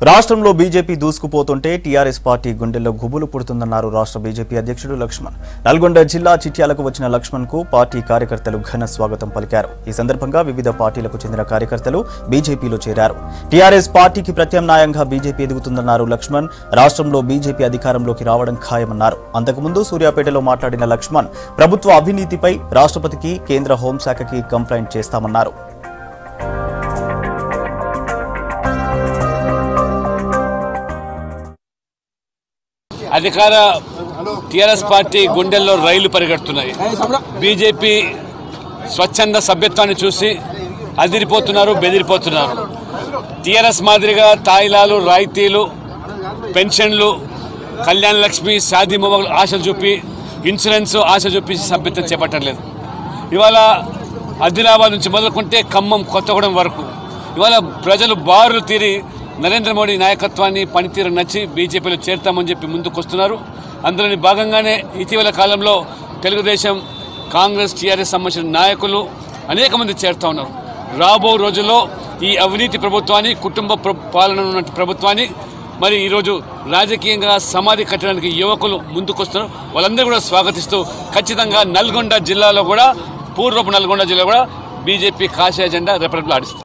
రాష్ట్రంలో BJP దూసుకుపోతుంటే TRS party గుండెల్లో గుబులు పుడుతుందన్నారు రాష్ట్ర బీజేపీ అధ్యక్షుడు లక్ష్మణ్. నల్గొండ జిల్లా చిట్యాలకు వచ్చిన లక్ష్మణ్ కు పార్టీ కార్యకర్తలు ఘన స్వాగతం పలికారు. ఈ సందర్భంగా వివిధ పార్టీలకు చెందిన కార్యకర్తలు బీజేపీలో చేరారు. టీఆర్ఎస్ పార్టీకి ప్రత్యామ్నాయంగా బీజేపీ ఎదుగుతుందన్నారు లక్ష్మణ్. రాష్ట్రంలో బీజేపీ అధికారంలోకి రావడం ఖాయమన్నారు. అంతకుముందు సూర్యాపేటలో మాట్లాడిన లక్ష్మణ్ ప్రభుత్వ అవినీతిపై రాష్ట్రపతికి, కేంద్ర హోంశాఖకి కంప్లైంట్ చేస్తామన్నారు. అధికార టీఆర్ఎస్ పార్టీ గుండెల్లో రైలు పరిగెడుతున్నాయి. బీజేపీ స్వచ్ఛంద సభ్యత్వాన్ని చూసి అదిరిపోతున్నారు, బెదిరిపోతున్నారు. టీఆర్ఎస్ మాదిరిగా తాయిలాలు, రాయితీలు, పెన్షన్లు, కళ్యాణ లక్ష్మి, షాదీ మొబైల్ ఆశలు చూపి, ఇన్సూరెన్స్ ఆశ చూపి సభ్యత్వం చేపట్టలేదు. ఇవాళ ఆదిలాబాద్ నుంచి మొదలుకుంటే ఖమ్మం, కొత్తగూడెం వరకు ఇవాళ ప్రజలు బారులు తీరి నరేంద్ర మోడీ నాయకత్వాన్ని, పనితీరు నచ్చి బీజేపీలో చేరుతామని చెప్పి ముందుకొస్తున్నారు. అందులోని భాగంగానే ఇటీవల కాలంలో తెలుగుదేశం, కాంగ్రెస్, టీఆర్ఎస్ సంబంధించిన నాయకులు అనేక మంది చేరుతూ ఉన్నారు. రాబో రోజుల్లో ఈ అవినీతి ప్రభుత్వాన్ని, కుటుంబ పాలన ఉన్న ప్రభుత్వాన్ని మరి ఈరోజు రాజకీయంగా సమాధి కట్టడానికి యువకులు ముందుకొస్తున్నారు. వాళ్ళందరూ కూడా స్వాగతిస్తూ ఖచ్చితంగా నల్గొండ జిల్లాలో కూడా, పూర్వపు నల్గొండ జిల్లా కూడా బీజేపీ కాషాయ జెండా రెపరెపలాడిస్తారు.